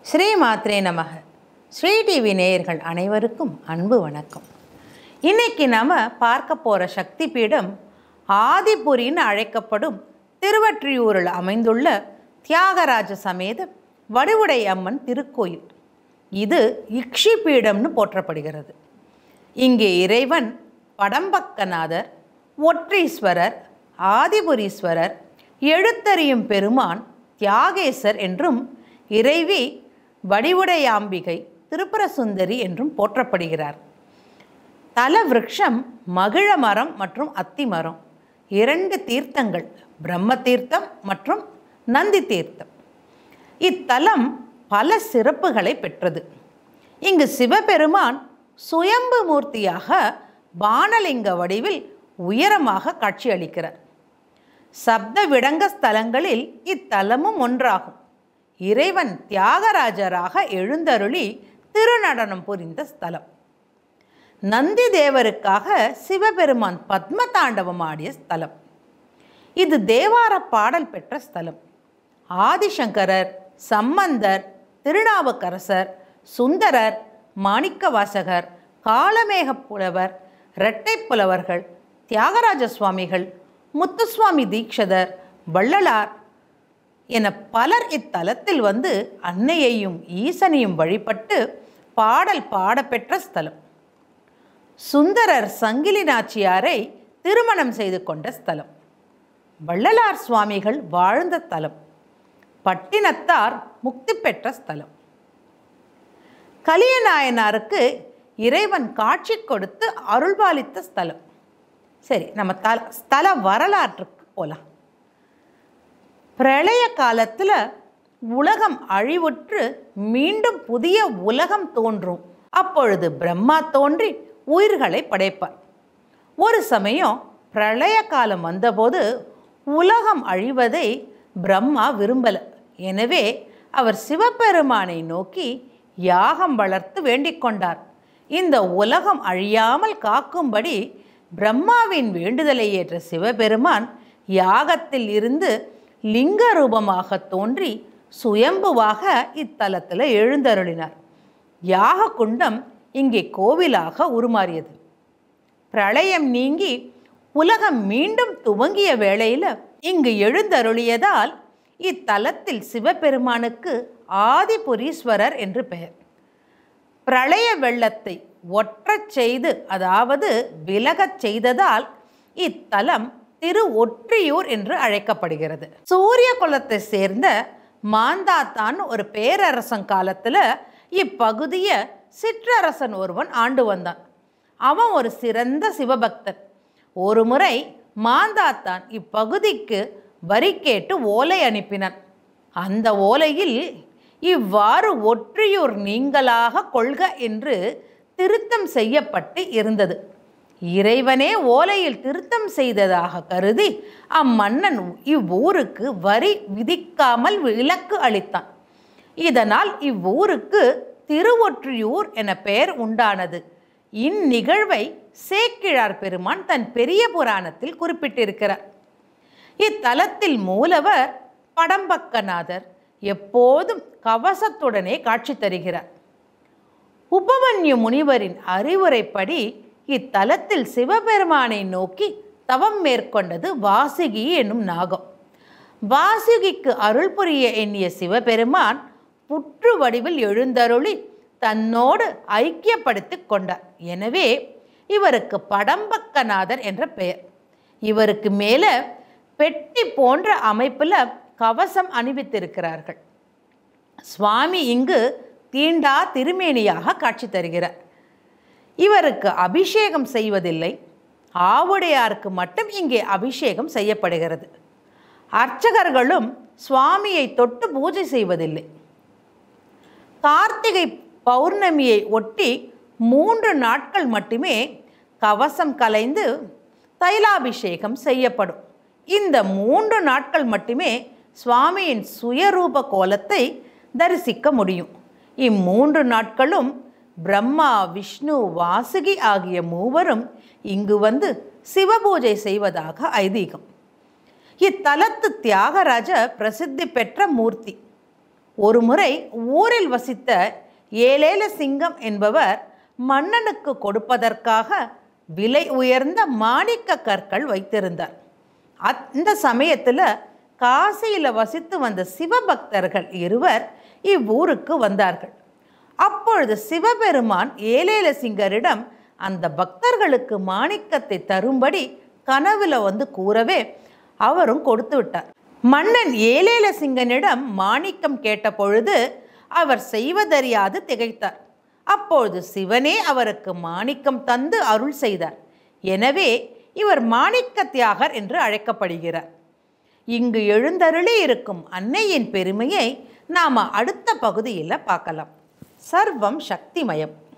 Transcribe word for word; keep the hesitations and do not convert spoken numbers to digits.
ஸ்ரீ மாத்ரே நமக. ஸ்ரீ டிவி நேயர்கள் அனைவருக்கும் அன்பு வணக்கம். இன்னைக்கு நாம் பார்க்க போகிற சக்தி பீடம் ஆதிபுரின்னு அழைக்கப்படும் திருவொற்றியூரில் அமைந்துள்ள தியாகராஜ சமேத வடிவுடை அம்மன் திருக்கோயில். இது இக்ஷி பீடம்னு போற்றப்படுகிறது. இங்கே இறைவன் படம்பக்கநாதர், ஒற்றீஸ்வரர், ஆதிபுரீஸ்வரர், எழுத்தறியும் பெருமான் தியாகேசர் என்றும் இறைவி வடிவுடையாம்பிகை திரிபுரசுந்தரி என்றும் போற்றப்படுகிறார். தல விருட்சம் மகிழ மரம் மற்றும் அத்தி மரம். இரண்டு தீர்த்தங்கள், பிரம்ம தீர்த்தம் மற்றும் நந்தி தீர்த்தம். இத்தலம் பல சிறப்புகளை பெற்றது. இங்கு சிவபெருமான் சுயம்பு மூர்த்தியாக பானலிங்க வடிவில் உயரமாக காட்சியளிக்கிறார். சப்த விடங்க ஸ்தலங்களில் இத்தலமும் ஒன்றாகும். இறைவன் தியாகராஜராக எழுந்தருளி திருநடனம் புரிந்த ஸ்தலம். நந்தி தேவருக்காக சிவபெருமான் பத்ம தாண்டவம் ஆடிய ஸ்தலம். இது தேவார பாடல் பெற்ற ஸ்தலம். ஆதிசங்கரர், சம்பந்தர், திருநாவுக்கரசர், சுந்தரர், மாணிக்கவாசகர், காளமேக புலவர், இரட்டை புலவர்கள், தியாகராஜ சுவாமிகள், முத்துசுவாமி தீட்சிதர், வள்ளலார் என பலர் இத்தலத்தில் வந்து அன்னையையும் ஈசனையும் வழிபட்டு பாடல் பாடப்பெற்ற ஸ்தலம். சுந்தரர் சங்கிலி நாச்சியாரை திருமணம் செய்து கொண்ட ஸ்தலம். வள்ளலார் சுவாமிகள் வாழ்ந்த ஸ்தலம். பட்டினத்தார் முக்தி பெற்ற ஸ்தலம். கலியநாயனாருக்கு இறைவன் காட்சி கொடுத்து அருள்பாலித்த ஸ்தலம். சரி, நம்ம த ஸ்தல வரலாற்றுக்கு போகலாம். பிரளய காலத்தில் உலகம் அழிவுற்று மீண்டும் புதிய உலகம் தோன்றும். அப்பொழுது பிரம்மா தோன்றி உயிர்களை படைப்பார். ஒரு சமயம் பிரளய காலம் வந்தபோது உலகம் அழிவதை பிரம்மா விரும்பல. எனவே அவர் சிவபெருமானை நோக்கி யாகம் வளர்த்து வேண்டிக் கொண்டார். இந்த உலகம் அழியாமல் காக்கும்படி பிரம்மாவின் வேண்டுதலை ஏற்ற சிவபெருமான் யாகத்தில் இருந்து லிங்க ரூபமாக தோன்றி சுயம்புவாக இத்தலத்தில் எழுந்தருளினார். யாக குண்டம் இங்கே கோவிலாக உருமாறியது. பிரளயம் நீங்கி உலகம் மீண்டும் துவங்கிய வேளையில் இங்கு எழுந்தருளியதால் இத்தலத்தில் சிவபெருமானுக்கு ஆதிபுரீஸ்வரர் என்று பெயர். பிரளய வெள்ளத்தை ஒற்றச் செய்து, அதாவது விலகச் செய்ததால் இத்தலம் திரு ஒற்றியூர் என்று அழைக்கப்படுகிறது. சூரிய குலத்தை சேர்ந்த மாந்தாத்தான் ஒரு பேரரசன் காலத்தில் இப்பகுதியை சிற்றரசன் ஒருவன் ஆண்டு வந்தான். அவன் ஒரு சிறந்த சிவபக்தன். ஒரு முறை மாந்தாத்தான் இப்பகுதிக்கு வரி கேட்டு ஓலை அனுப்பினான். அந்த ஓலையில் இவ்வாறு ஒற்றியூர் நீங்களாக கொள்க என்று திருத்தம் செய்யப்பட்டு இருந்தது. இறைவனே ஓலையில் திருத்தம் செய்ததாக கருதி அம்மன்னன் இவ்வூருக்கு வரி விதிக்காமல் விலக்கு அளித்தான். இதனால் இவ்வூருக்கு திருவொற்றியூர் என பெயர் உண்டானது. இந்நிகழ்வை சேக்கிழார் பெருமான் தன் பெரிய புராணத்தில் குறிப்பிட்டிருக்கிறார். இத்தலத்தில் மூலவர் படம்பக்கநாதர் எப்போதும் கவசத்துடனே காட்சி தருகிறார். உபமன்யு முனிவரின் அறிவுரைப்படி இத்தலத்தில் சிவபெருமானை நோக்கி தவம் மேற்கொண்டது வாசுகி என்னும் நாகம். வாசுகிக்கு அருள் புரிய எண்ணிய சிவபெருமான் புற்று வடிவில் எழுந்தருளி தன்னோடு ஐக்கியப்படுத்தி கொண்டார். எனவே இவருக்கு படம்பக்கநாதர் என்ற பெயர். இவருக்கு மேலே பெட்டி போன்ற அமைப்பில் கவசம் அணிவித்திருக்கிறார்கள். சுவாமி இங்கு தீண்டா திருமேனியாக காட்சி தருகிறார். இவருக்கு அபிஷேகம் செய்வதில்லை. ஆவுடையாருக்கு மட்டும் இங்கே அபிஷேகம் செய்யப்படுகிறது. அர்ச்சகர்களும் சுவாமியை தொட்டு பூஜை செய்வதில்லை. கார்த்திகை பௌர்ணமியை ஒட்டி மூன்று நாட்கள் மட்டுமே கவசம் கலைந்து தைலாபிஷேகம் செய்யப்படும். இந்த மூன்று நாட்கள் மட்டுமே சுவாமியின் சுயரூப கோலத்தை தரிசிக்க முடியும். இம்மூன்று நாட்களும் பிரம்மா, விஷ்ணு, வாசுகி ஆகிய மூவரும் இங்கு வந்து சிவபூஜை செய்வதாக ஐதீகம். இத்தலத்து தியாகராஜ பிரசித்தி பெற்ற மூர்த்தி. ஒரு முறை ஊரில் வசித்த ஏலேல சிங்கம் என்பவர் மன்னனுக்கு கொடுப்பதற்காக விலை உயர்ந்த மாணிக்க கற்கள் வைத்திருந்தார். அந்த சமயத்தில் காசியில் வசித்து வந்த சிவபக்தர்கள் இருவர் இவ்வூருக்கு வந்தார்கள். அப்பொழுது சிவபெருமான் ஏலேல சிங்கரிடம் அந்த பக்தர்களுக்கு மாணிக்கத்தை தரும்படி கனவுல வந்து கூறவே அவரும் கொடுத்து விட்டார். மன்னன் ஏலேல சிங்கனிடம் மாணிக்கம் கேட்ட பொழுது அவர் செய்வதறியாது திகைத்தார். அப்பொழுது சிவனே அவருக்கு மாணிக்கம் தந்து அருள் செய்தார். எனவே இவர் மாணிக்க தியாகர் என்று அழைக்கப்படுகிறார். இங்கு எழுந்தருளி இருக்கும் அன்னையின் பெருமையை நாம் அடுத்த பகுதியில் பார்க்கலாம். சர்வம் சக்திமயம்.